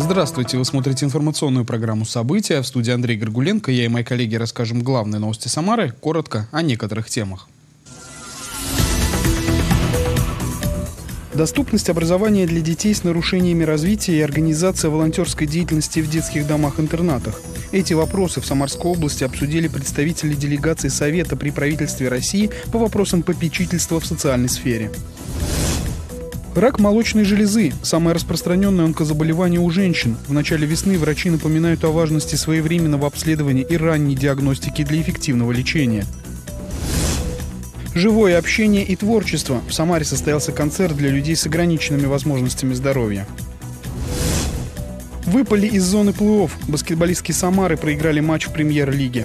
Здравствуйте, вы смотрите информационную программу «События». В студии Андрей Горгуленко. Я и мои коллеги расскажем главные новости Самары, коротко о некоторых темах. Доступность образования для детей с нарушениями развития и организация волонтерской деятельности в детских домах-интернатах. Эти вопросы в Самарской области обсудили представители делегации Совета при правительстве России по вопросам попечительства в социальной сфере. Рак молочной железы – самое распространенное онкозаболевание у женщин. В начале весны врачи напоминают о важности своевременного обследования и ранней диагностики для эффективного лечения. Живое общение и творчество. В Самаре состоялся концерт для людей с ограниченными возможностями здоровья. Выпали из зоны плей-офф. Баскетболистки Самары проиграли матч в премьер-лиге.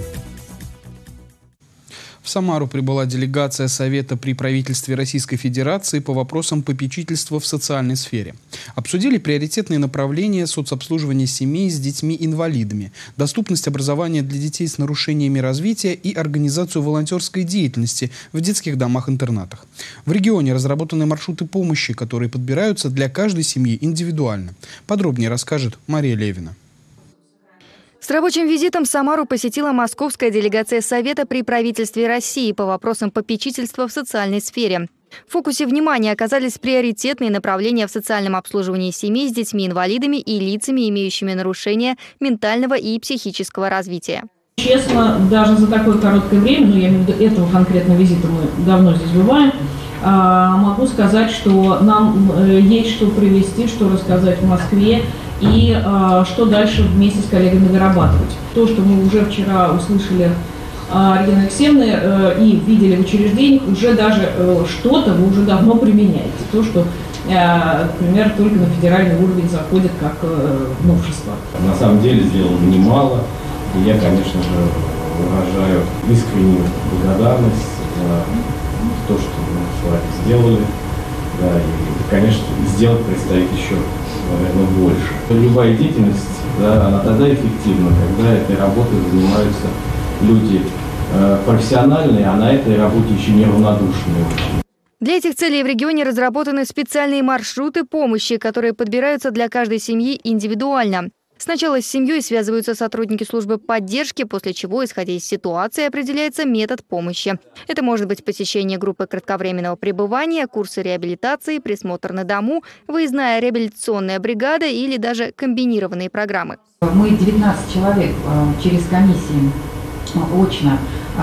В Самару прибыла делегация Совета при правительстве Российской Федерации по вопросам попечительства в социальной сфере. Обсудили приоритетные направления соцобслуживания семей с детьми-инвалидами, доступность образования для детей с нарушениями развития и организацию волонтерской деятельности в детских домах-интернатах. В регионе разработаны маршруты помощи, которые подбираются для каждой семьи индивидуально. Подробнее расскажет Мария Левина. С рабочим визитом Самару посетила московская делегация Совета при правительстве России по вопросам попечительства в социальной сфере. В фокусе внимания оказались приоритетные направления в социальном обслуживании семей с детьми-инвалидами и лицами, имеющими нарушения ментального и психического развития. Честно, даже за такое короткое время, я имею в виду этого конкретного визита, мы давно здесь бываем, могу сказать, что нам есть что привезти, что рассказать в Москве и что дальше вместе с коллегами дорабатывать. То, что мы уже вчера услышали Регины Алексеевны и видели в учреждениях, уже даже что-то вы уже давно применяете. То, что, например, только на федеральный уровень заходит как новшество. На самом деле сделано немало, и я, конечно же, выражаю искреннюю благодарность за то, что мы с вами сделали. Да, и, конечно, сделать предстоит еще, наверное, больше. Любая деятельность, да, она тогда эффективна, когда этой работой занимаются люди профессиональные, а на этой работе еще неравнодушные. Для этих целей в регионе разработаны специальные маршруты помощи, которые подбираются для каждой семьи индивидуально. Сначала с семьей связываются сотрудники службы поддержки, после чего, исходя из ситуации, определяется метод помощи. Это может быть посещение группы кратковременного пребывания, курсы реабилитации, присмотр на дому, выездная реабилитационная бригада или даже комбинированные программы. Мы 19 человек через комиссии очно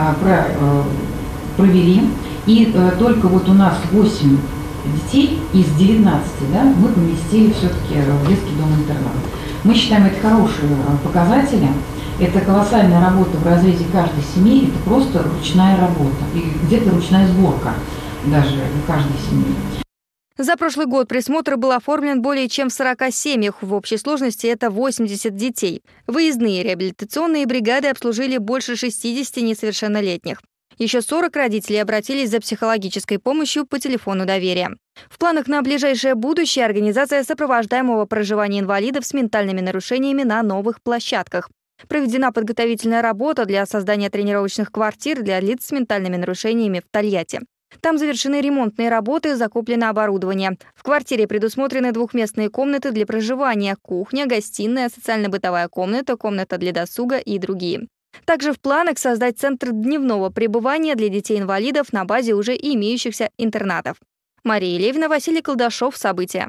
провели, и только вот у нас 8 детей из 19, да, мы поместили все-таки в детский дом-интернат. Мы считаем это хорошие показатели, это колоссальная работа в разрезе каждой семьи, это просто ручная работа и где-то ручная сборка даже в каждой семье. За прошлый год присмотр был оформлен более чем в 40 семьях, в общей сложности это 80 детей. Выездные реабилитационные бригады обслужили больше 60 несовершеннолетних. Еще 40 родителей обратились за психологической помощью по телефону доверия. В планах на ближайшее будущее организация сопровождаемого проживания инвалидов с ментальными нарушениями на новых площадках. Проведена подготовительная работа для создания тренировочных квартир для лиц с ментальными нарушениями в Тольятти. Там завершены ремонтные работы, закуплено оборудование. В квартире предусмотрены двухместные комнаты для проживания, кухня, гостиная, социально-бытовая комната, комната для досуга и другие. Также в планах создать центр дневного пребывания для детей-инвалидов на базе уже имеющихся интернатов. Мария Левина, Василий Колдашов. События.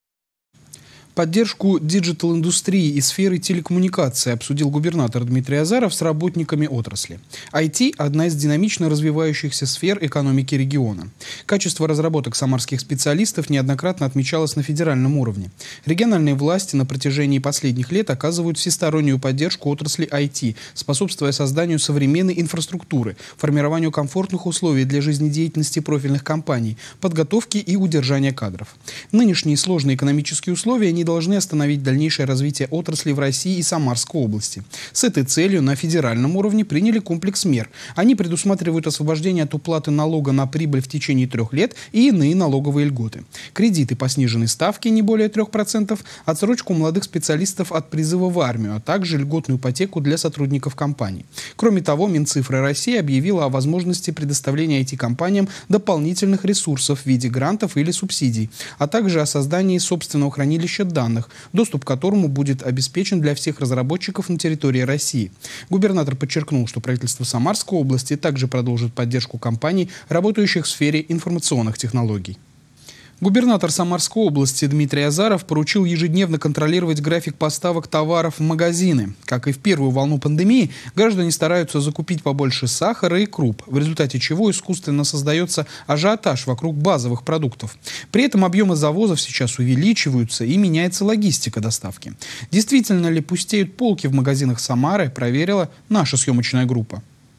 Поддержку диджитал-индустрии и сферы телекоммуникации обсудил губернатор Дмитрий Азаров с работниками отрасли. IT – одна из динамично развивающихся сфер экономики региона. Качество разработок самарских специалистов неоднократно отмечалось на федеральном уровне. Региональные власти на протяжении последних лет оказывают всестороннюю поддержку отрасли IT, способствуя созданию современной инфраструктуры, формированию комфортных условий для жизнедеятельности профильных компаний, подготовки и удержания кадров. Нынешние сложные экономические условия не должны остановить дальнейшее развитие отрасли в России и Самарской области. С этой целью на федеральном уровне приняли комплекс мер. Они предусматривают освобождение от уплаты налога на прибыль в течение 3 лет и иные налоговые льготы. Кредиты по сниженной ставке не более 3%, отсрочку молодых специалистов от призыва в армию, а также льготную ипотеку для сотрудников компаний. Кроме того, Минцифры России объявила о возможности предоставления IT-компаниям дополнительных ресурсов в виде грантов или субсидий, а также о создании собственного хранилища данных, доступ к которому будет обеспечен для всех разработчиков на территории России. Губернатор подчеркнул, что правительство Самарской области также продолжит поддержку компаний, работающих в сфере информационных технологий. Губернатор Самарской области Дмитрий Азаров поручил ежедневно контролировать график поставок товаров в магазины. Как и в первую волну пандемии, граждане стараются закупить побольше сахара и круп, в результате чего искусственно создается ажиотаж вокруг базовых продуктов. При этом объемы завозов сейчас увеличиваются и меняется логистика доставки. Действительно ли пустеют полки в магазинах Самары, проверила наша съемочная группа.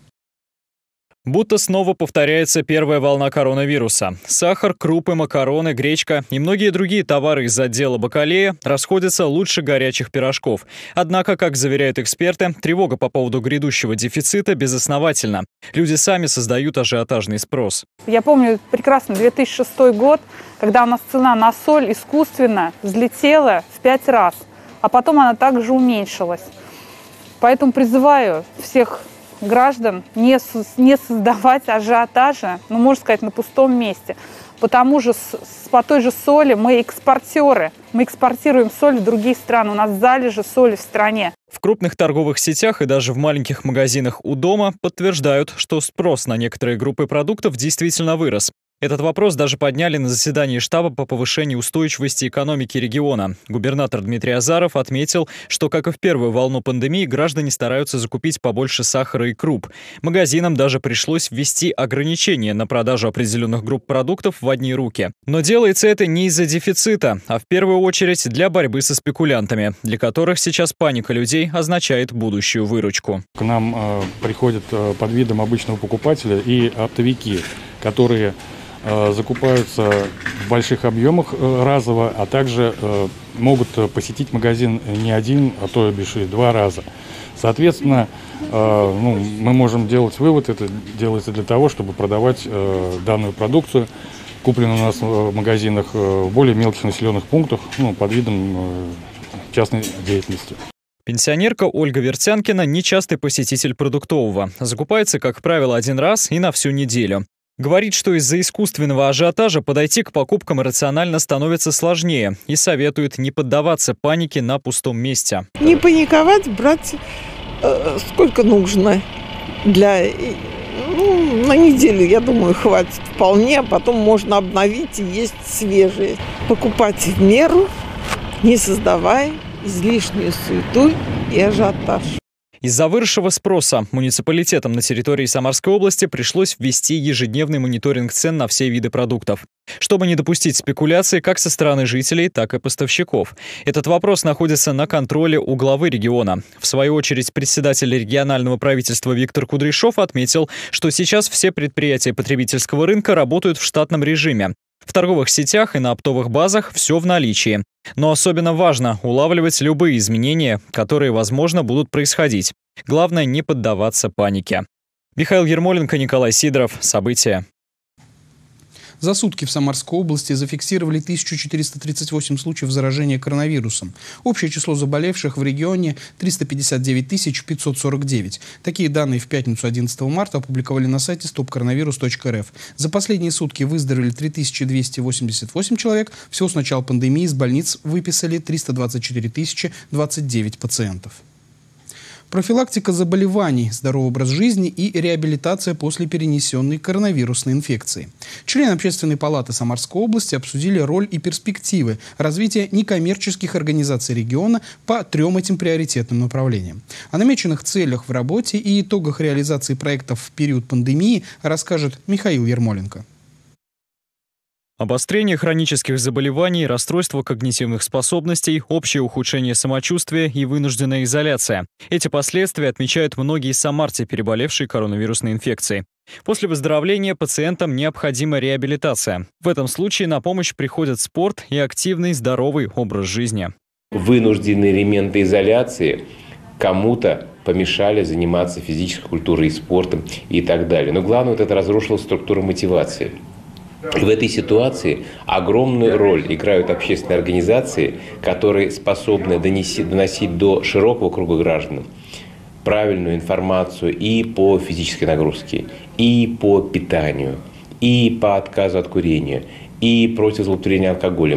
Будто снова повторяется первая волна коронавируса. Сахар, крупы, макароны, гречка и многие другие товары из отдела бакалея расходятся лучше горячих пирожков. Однако, как заверяют эксперты, тревога по поводу грядущего дефицита безосновательна. Люди сами создают ажиотажный спрос. Я помню прекрасно 2006 год, когда у нас цена на соль искусственно взлетела в 5 раз, а потом она также уменьшилась. Поэтому призываю всех граждан не создавать ажиотажа, можно сказать, на пустом месте. По той же соли мы экспортеры. Мы экспортируем соль в другие страны. У нас залежи соли в стране. В крупных торговых сетях и даже в маленьких магазинах у дома подтверждают, что спрос на некоторые группы продуктов действительно вырос. Этот вопрос даже подняли на заседании штаба по повышению устойчивости экономики региона. Губернатор Дмитрий Азаров отметил, что, как и в первую волну пандемии, граждане стараются закупить побольше сахара и круп. Магазинам даже пришлось ввести ограничения на продажу определенных групп продуктов в одни руки. Но делается это не из-за дефицита, а в первую очередь для борьбы со спекулянтами, для которых сейчас паника людей означает будущую выручку. К нам приходят под видом обычного покупателя и оптовики, которые закупаются в больших объемах разово, а также могут посетить магазин не один, а то и 2 раза. Соответственно, мы можем делать вывод, это делается для того, чтобы продавать данную продукцию, купленную у нас в магазинах, в более мелких населенных пунктах, под видом частной деятельности. Пенсионерка Ольга Вертянкина – нечастый посетитель продуктового. Закупается, как правило, один раз и на всю неделю. Говорит, что из-за искусственного ажиотажа подойти к покупкам рационально становится сложнее и советует не поддаваться панике на пустом месте. Не паниковать, брать сколько нужно. На неделю, я думаю, хватит вполне, а потом можно обновить и есть свежие. Покупать в меру, не создавая излишнюю суету и ажиотаж. Из-за выросшего спроса муниципалитетам на территории Самарской области пришлось ввести ежедневный мониторинг цен на все виды продуктов, чтобы не допустить спекуляций как со стороны жителей, так и поставщиков. Этот вопрос находится на контроле у главы региона. В свою очередь, председатель регионального правительства Виктор Кудряшов отметил, что сейчас все предприятия потребительского рынка работают в штатном режиме. В торговых сетях и на оптовых базах все в наличии. Но особенно важно улавливать любые изменения, которые, возможно, будут происходить. Главное, не поддаваться панике. Михаил Ермоленко, Николай Сидоров. События. За сутки в Самарской области зафиксировали 1438 случаев заражения коронавирусом. Общее число заболевших в регионе 359 549. Такие данные в пятницу 11 марта опубликовали на сайте stopcoronavirus.rf. За последние сутки выздоровели 3288 человек. Всего с начала пандемии из больниц выписали 324 029 пациентов. Профилактика заболеваний, здоровый образ жизни и реабилитация после перенесенной коронавирусной инфекции. Члены Общественной палаты Самарской области обсудили роль и перспективы развития некоммерческих организаций региона по 3 этим приоритетным направлениям. О намеченных целях в работе и итогах реализации проектов в период пандемии расскажет Михаил Ермоленко. Обострение хронических заболеваний, расстройство когнитивных способностей, общее ухудшение самочувствия и вынужденная изоляция. Эти последствия отмечают многие самарцы, переболевшие коронавирусной инфекцией. После выздоровления пациентам необходима реабилитация. В этом случае на помощь приходят спорт и активный здоровый образ жизни. Вынужденные элементы изоляции кому-то помешали заниматься физической культурой и спортом и так далее. Но главное, это разрушило структуру мотивации. И в этой ситуации огромную роль играют общественные организации, которые способны доносить до широкого круга граждан правильную информацию и по физической нагрузке, и по питанию, и по отказу от курения, и против злоупотребления алкоголем.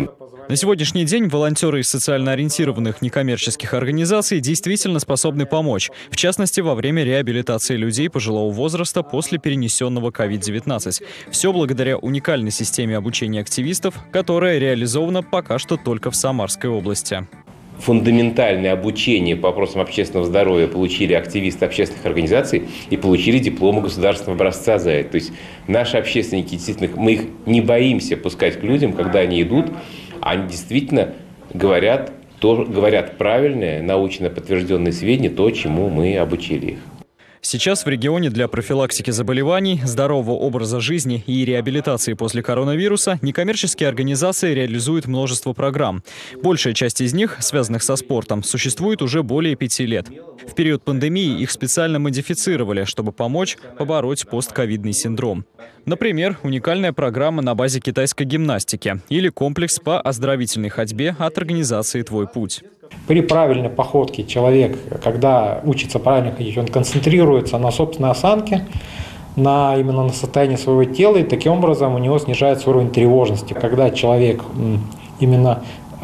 На сегодняшний день волонтеры из социально ориентированных некоммерческих организаций действительно способны помочь, в частности, во время реабилитации людей пожилого возраста после перенесенного COVID-19. Все благодаря уникальной системе обучения активистов, которая реализована пока что только в Самарской области. Фундаментальное обучение по вопросам общественного здоровья получили активисты общественных организаций и получили дипломы государственного образца за это. То есть наши общественники, действительно, мы их не боимся пускать к людям, когда они идут, они действительно говорят правильное, научно подтвержденные сведения, то, чему мы обучили их. Сейчас в регионе для профилактики заболеваний, здорового образа жизни и реабилитации после коронавируса некоммерческие организации реализуют множество программ. Большая часть из них, связанных со спортом, существует уже более 5 лет. В период пандемии их специально модифицировали, чтобы помочь побороть постковидный синдром. Например, уникальная программа на базе китайской гимнастики или комплекс по оздоровительной ходьбе от организации «Твой путь». При правильной походке человек, когда учится правильно ходить, он концентрируется на собственной осанке, именно на состоянии своего тела, и таким образом у него снижается уровень тревожности. Когда человек именно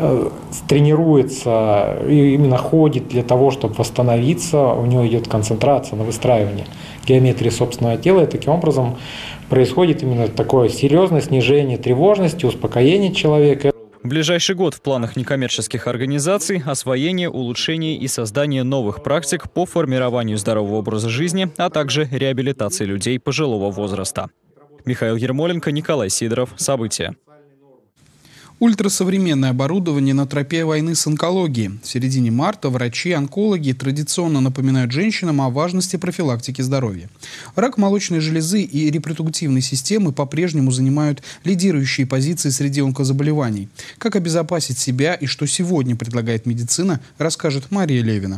тренируется и именно ходит для того, чтобы восстановиться, у него идет концентрация на выстраивание геометрии собственного тела, и таким образом происходит именно такое серьезное снижение тревожности, успокоение человека. В ближайший год в планах некоммерческих организаций освоение, улучшение и создание новых практик по формированию здорового образа жизни, а также реабилитации людей пожилого возраста. Михаил Ермоленко, Николай Сидоров. События. Ультрасовременное оборудование на тропе войны с онкологией. В середине марта врачи и онкологи традиционно напоминают женщинам о важности профилактики здоровья. Рак молочной железы и репродуктивной системы по-прежнему занимают лидирующие позиции среди онкозаболеваний. Как обезопасить себя и что сегодня предлагает медицина, расскажет Мария Левина.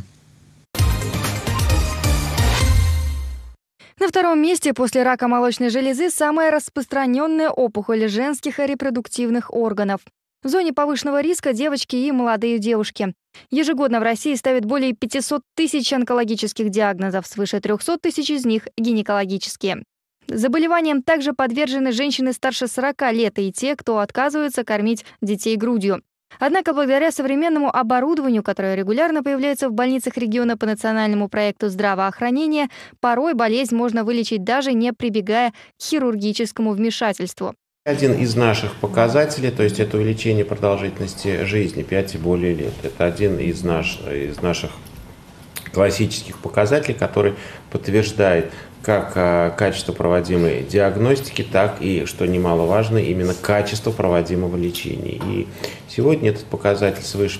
На втором месте после рака молочной железы самая распространенная опухоль женских репродуктивных органов. В зоне повышенного риска девочки и молодые девушки. Ежегодно в России ставят более 500 тысяч онкологических диагнозов, свыше 300 тысяч из них гинекологические. Заболеваниям также подвержены женщины старше 40 лет и те, кто отказываются кормить детей грудью. Однако благодаря современному оборудованию, которое регулярно появляется в больницах региона по национальному проекту здравоохранения, порой болезнь можно вылечить даже не прибегая к хирургическому вмешательству. Один из наших показателей, то есть это увеличение продолжительности жизни 5 и более лет. Это один из наших классических показателей, который подтверждает как качество проводимой диагностики, так и, что немаловажно, именно качество проводимого лечения. И сегодня этот показатель свыше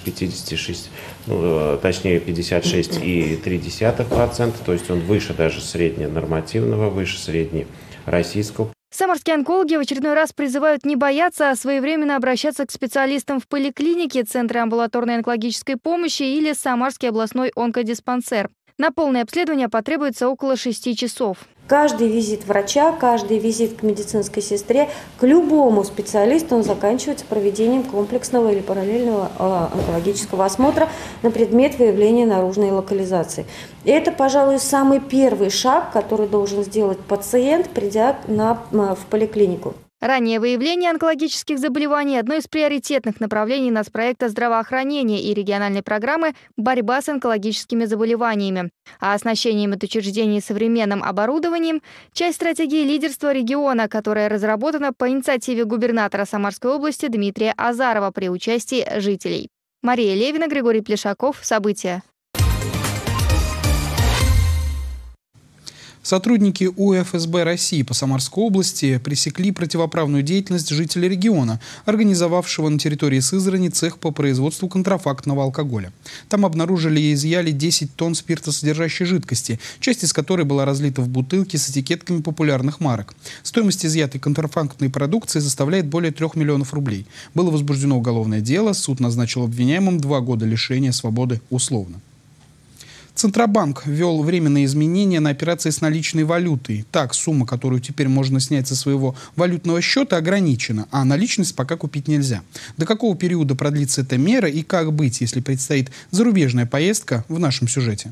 56,3%, то есть он выше даже средненормативного, выше среднероссийского. Самарские онкологи в очередной раз призывают не бояться, а своевременно обращаться к специалистам в поликлинике, центры амбулаторной онкологической помощи или Самарский областной онкодиспансер. На полное обследование потребуется около 6 часов. Каждый визит врача, каждый визит к медицинской сестре, к любому специалисту он заканчивается проведением комплексного или параллельного онкологического осмотра на предмет выявления наружной локализации. И это, пожалуй, самый первый шаг, который должен сделать пациент, придя в поликлинику. Раннее выявление онкологических заболеваний – одно из приоритетных направлений нацпроекта здравоохранения и региональной программы «Борьба с онкологическими заболеваниями». А оснащение медучреждений современным оборудованием – часть стратегии лидерства региона, которая разработана по инициативе губернатора Самарской области Дмитрия Азарова при участии жителей. Мария Левина, Григорий Плешаков. События. Сотрудники УФСБ России по Самарской области пресекли противоправную деятельность жителей региона, организовавшего на территории Сызрани цех по производству контрафактного алкоголя. Там обнаружили и изъяли 10 тонн спиртосодержащей жидкости, часть из которой была разлита в бутылки с этикетками популярных марок. Стоимость изъятой контрафактной продукции составляет более 3 миллионов рублей. Было возбуждено уголовное дело, суд назначил обвиняемым 2 года лишения свободы условно. Центробанк ввел временные изменения на операции с наличной валютой. Так, сумма, которую теперь можно снять со своего валютного счета, ограничена, а наличность пока купить нельзя. До какого периода продлится эта мера и как быть, если предстоит зарубежная поездка, в нашем сюжете.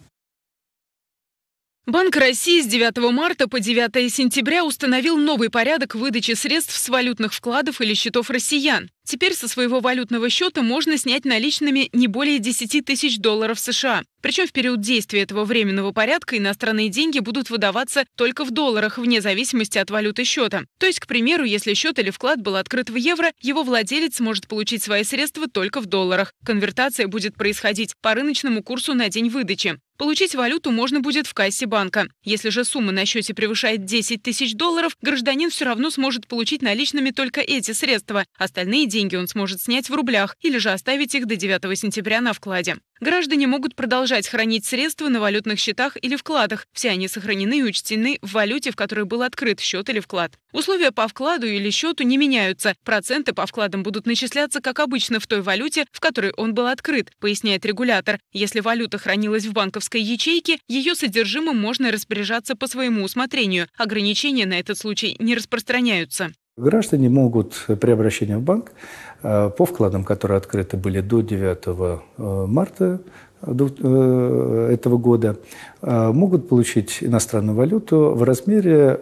Банк России с 9 марта по 9 сентября установил новый порядок выдачи средств с валютных вкладов или счетов россиян. Теперь со своего валютного счета можно снять наличными не более 10 тысяч долларов США. Причем в период действия этого временного порядка иностранные деньги будут выдаваться только в долларах, вне зависимости от валюты счета. То есть, к примеру, если счет или вклад был открыт в евро, его владелец сможет получить свои средства только в долларах. Конвертация будет происходить по рыночному курсу на день выдачи. Получить валюту можно будет в кассе банка. Если же сумма на счете превышает 10 тысяч долларов, гражданин все равно сможет получить наличными только эти средства. Остальные деньги он сможет снять в рублях или же оставить их до 9 сентября на вкладе. Граждане могут продолжать хранить средства на валютных счетах или вкладах. Все они сохранены и учтены в валюте, в которой был открыт счет или вклад. Условия по вкладу или счету не меняются. Проценты по вкладам будут начисляться, как обычно, в той валюте, в которой он был открыт, поясняет регулятор. Если валюта хранилась в банковской ячейке, ее содержимым можно распоряжаться по своему усмотрению. Ограничения на этот случай не распространяются. Граждане могут при обращении в банк по вкладам, которые открыты были до 9 марта этого года, могут получить иностранную валюту в размере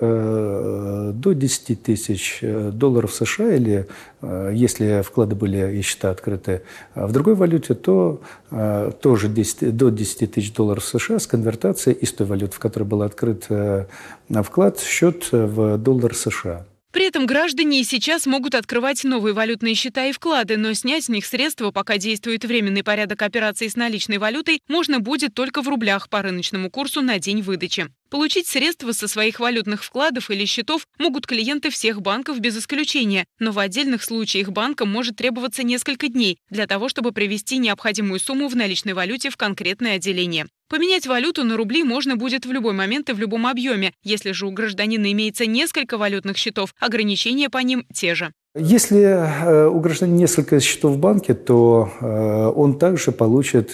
до 10 тысяч долларов США, или если вклады были и счета открыты в другой валюте, то тоже до 10 тысяч долларов США с конвертацией из той валюты, в которой был открыт вклад, счет в доллар США. При этом граждане и сейчас могут открывать новые валютные счета и вклады, но снять с них средства, пока действует временный порядок операций с наличной валютой, можно будет только в рублях по рыночному курсу на день выдачи. Получить средства со своих валютных вкладов или счетов могут клиенты всех банков без исключения, но в отдельных случаях банкам может требоваться несколько дней для того, чтобы привести необходимую сумму в наличной валюте в конкретное отделение. Поменять валюту на рубли можно будет в любой момент и в любом объеме. Если же у гражданина имеется несколько валютных счетов, ограничения по ним те же. Если у гражданина несколько счетов в банке, то он также получит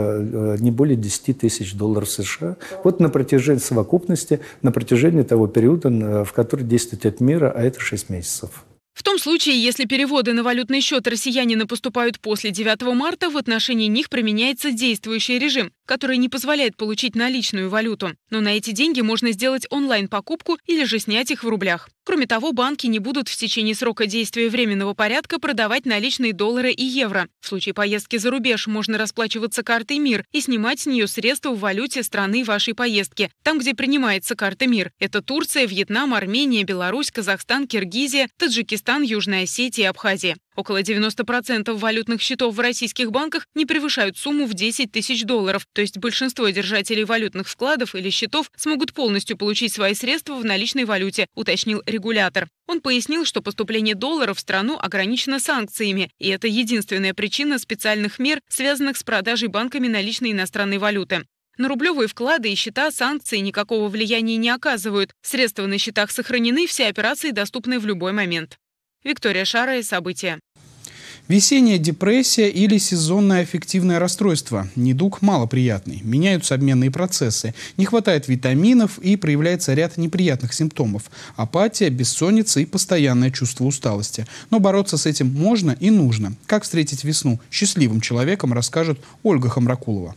не более 10 тысяч долларов США. Вот на протяжении совокупности, на протяжении того периода, в который действует эта мера, а это 6 месяцев. В том случае, если переводы на валютный счет россиянина поступают после 9 марта, в отношении них применяется действующий режим, который не позволяет получить наличную валюту. Но на эти деньги можно сделать онлайн-покупку или же снять их в рублях. Кроме того, банки не будут в течение срока действия временного порядка продавать наличные доллары и евро. В случае поездки за рубеж можно расплачиваться картой МИР и снимать с нее средства в валюте страны вашей поездки, там, где принимается карта МИР. Это Турция, Вьетнам, Армения, Беларусь, Казахстан, Киргизия, Таджикистан, Южная Осетия и Абхазия. Около 90% валютных счетов в российских банках не превышают сумму в 10 тысяч долларов, то есть большинство держателей валютных вкладов или счетов смогут полностью получить свои средства в наличной валюте, уточнил регулятор. Он пояснил, что поступление долларов в страну ограничено санкциями, и это единственная причина специальных мер, связанных с продажей банками наличной иностранной валюты. На рублевые вклады и счета санкции никакого влияния не оказывают. Средства на счетах сохранены, все операции доступны в любой момент. Виктория Шара, события. Весенняя депрессия или сезонное аффективное расстройство. Недуг малоприятный. Меняются обменные процессы. Не хватает витаминов и проявляется ряд неприятных симптомов. Апатия, бессонница и постоянное чувство усталости. Но бороться с этим можно и нужно. Как встретить весну счастливым человеком, расскажет Ольга Хамракулова.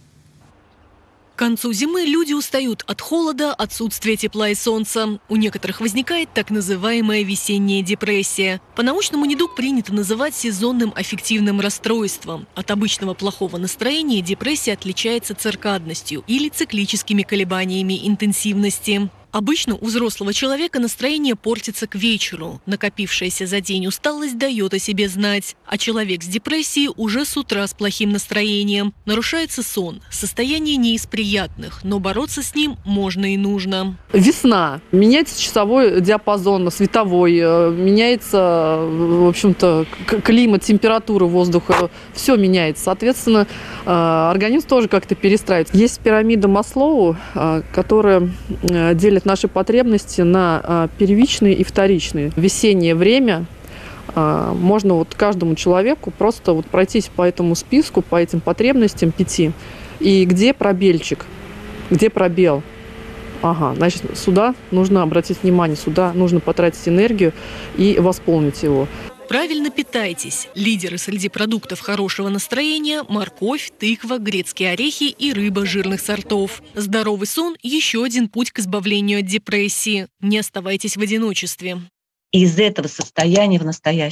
К концу зимы люди устают от холода, отсутствия тепла и солнца. У некоторых возникает так называемая весенняя депрессия. По-научному недуг принято называть сезонным аффективным расстройством. От обычного плохого настроения депрессия отличается циркадностью или циклическими колебаниями интенсивности. Обычно у взрослого человека настроение портится к вечеру. Накопившаяся за день усталость дает о себе знать. А человек с депрессией уже с утра с плохим настроением. Нарушается сон. Состояние не из приятных, но бороться с ним можно и нужно. Весна. Меняется часовой диапазон, световой. Меняется, в общем-то, климат, температура воздуха. Все меняется. Соответственно, организм тоже как-то перестраивается. Есть пирамида Маслоу, которая делит наши потребности на первичные и вторичные. В весеннее время можно вот каждому человеку просто вот пройтись по этому списку, по этим потребностям 5. И где пробельчик, где пробел. Ага, значит, сюда нужно обратить внимание, сюда нужно потратить энергию и восполнить его. Правильно питайтесь. Лидеры среди продуктов хорошего настроения – морковь, тыква, грецкие орехи и рыба жирных сортов. Здоровый сон – еще один путь к избавлению от депрессии. Не оставайтесь в одиночестве. Из этого состояния в настоящее.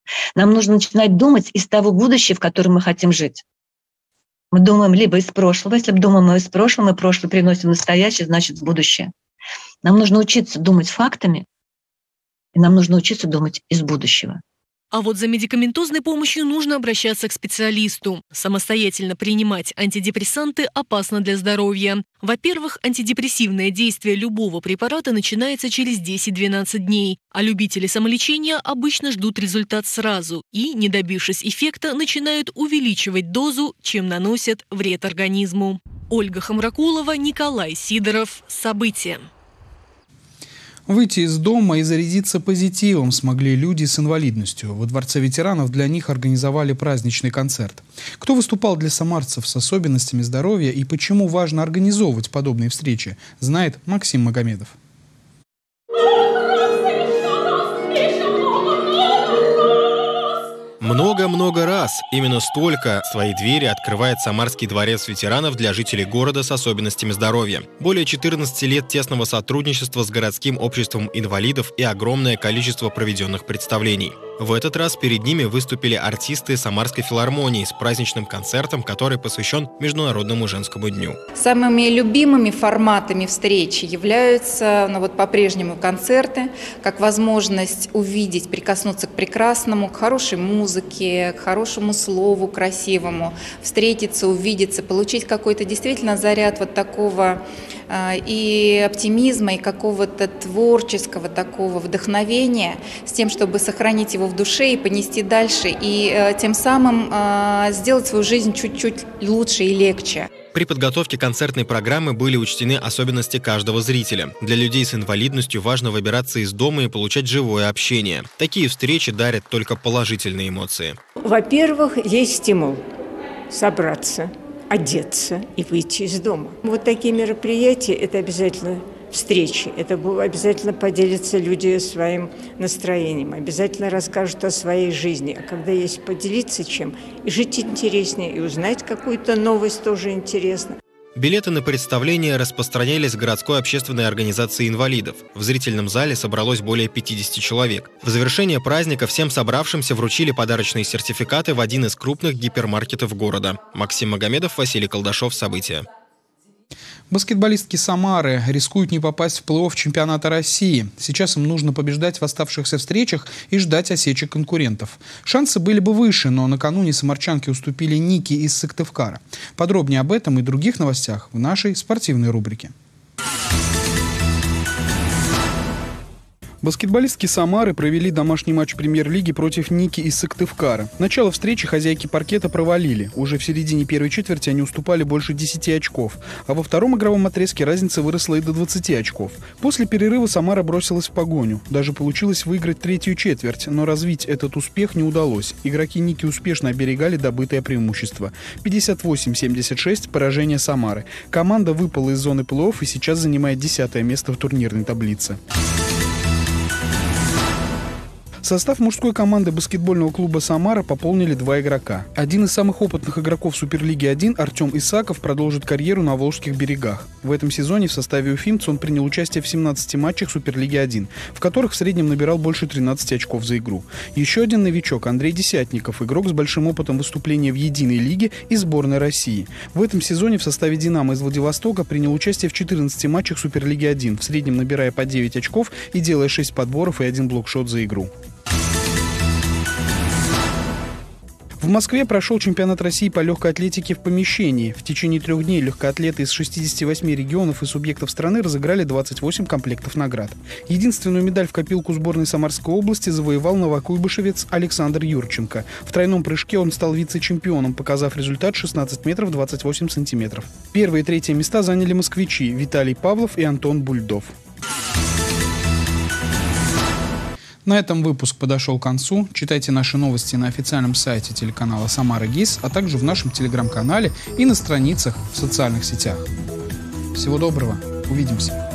Нам нужно начинать думать из того будущего, в котором мы хотим жить. Мы думаем либо из прошлого, если мы думаем из прошлого, мы прошлое приносим в настоящее, значит, в будущее. Нам нужно учиться думать фактами, и нам нужно учиться думать из будущего. А вот за медикаментозной помощью нужно обращаться к специалисту. Самостоятельно принимать антидепрессанты опасно для здоровья. Во-первых, антидепрессивное действие любого препарата начинается через 10-12 дней, а любители самолечения обычно ждут результат сразу и, не добившись эффекта, начинают увеличивать дозу, чем наносят вред организму. Ольга Хамракулова, Николай Сидоров. События. Выйти из дома и зарядиться позитивом смогли люди с инвалидностью. Во Дворце ветеранов для них организовали праздничный концерт. Кто выступал для самарцев с особенностями здоровья и почему важно организовывать подобные встречи, знает Максим Магомедов. Много-много раз. Именно столько свои двери открывает Самарский дворец ветеранов для жителей города с особенностями здоровья. Более 14 лет тесного сотрудничества с городским обществом инвалидов и огромное количество проведенных представлений. В этот раз перед ними выступили артисты Самарской филармонии с праздничным концертом, который посвящен Международному женскому дню. Самыми любимыми форматами встречи являются по-прежнему концерты, как возможность увидеть, прикоснуться к прекрасному, к хорошей музыке, к хорошему слову, красивому, встретиться, увидеться, получить какой-то действительно заряд такого и оптимизма, и какого-то творческого такого вдохновения, с тем, чтобы сохранить его в душе и понести дальше, и тем самым сделать свою жизнь чуть-чуть лучше и легче. При подготовке концертной программы были учтены особенности каждого зрителя. Для людей с инвалидностью важно выбираться из дома и получать живое общение. Такие встречи дарят только положительные эмоции. Во-первых, есть стимул собраться, одеться и выйти из дома. Вот такие мероприятия – это обязательно встречи, это обязательно поделятся люди своим настроением, обязательно расскажут о своей жизни. А когда есть поделиться чем, и жить интереснее, и узнать какую-то новость тоже интересно. Билеты на представление распространялись городской общественной организации инвалидов. В зрительном зале собралось более 50 человек. В завершение праздника всем собравшимся вручили подарочные сертификаты в один из крупных гипермаркетов города. Максим Магомедов, Василий Колдашов. События. Баскетболистки Самары рискуют не попасть в плей-офф чемпионата России. Сейчас им нужно побеждать в оставшихся встречах и ждать осечек конкурентов. Шансы были бы выше, но накануне самарчанки уступили Нике из Сыктывкара. Подробнее об этом и других новостях в нашей спортивной рубрике. Баскетболистки Самары провели домашний матч премьер-лиги против Ники из Сыктывкара. Начало встречи хозяйки паркета провалили. Уже в середине первой четверти они уступали больше 10 очков. А во втором игровом отрезке разница выросла и до 20 очков. После перерыва Самара бросилась в погоню. Даже получилось выиграть третью четверть, но развить этот успех не удалось. Игроки Ники успешно оберегали добытое преимущество. 58-76 поражение Самары. Команда выпала из зоны плей-офф и сейчас занимает 10-е место в турнирной таблице. Состав мужской команды баскетбольного клуба «Самара» пополнили 2 игрока. Один из самых опытных игроков Суперлиги 1, Артем Исаков, продолжит карьеру на Волжских берегах. В этом сезоне в составе уфимца он принял участие в 17 матчах Суперлиги 1, в которых в среднем набирал больше 13 очков за игру. Еще один новичок, Андрей Десятников, игрок с большим опытом выступления в единой лиге и сборной России. В этом сезоне в составе «Динамо» из Владивостока принял участие в 14 матчах Суперлиги 1, в среднем набирая по 9 очков и делая 6 подборов и 1 блокшот за игру. В Москве прошел чемпионат России по легкой атлетике в помещении. В течение 3 дней легкоатлеты из 68 регионов и субъектов страны разыграли 28 комплектов наград. Единственную медаль в копилку сборной Самарской области завоевал новокуйбышевец Александр Юрченко. В тройном прыжке он стал вице-чемпионом, показав результат 16 метров 28 сантиметров. Первые и третье места заняли москвичи Виталий Павлов и Антон Бульдов. На этом выпуск подошел к концу. Читайте наши новости на официальном сайте телеканала «Самара ГИС», а также в нашем телеграм-канале и на страницах в социальных сетях. Всего доброго. Увидимся.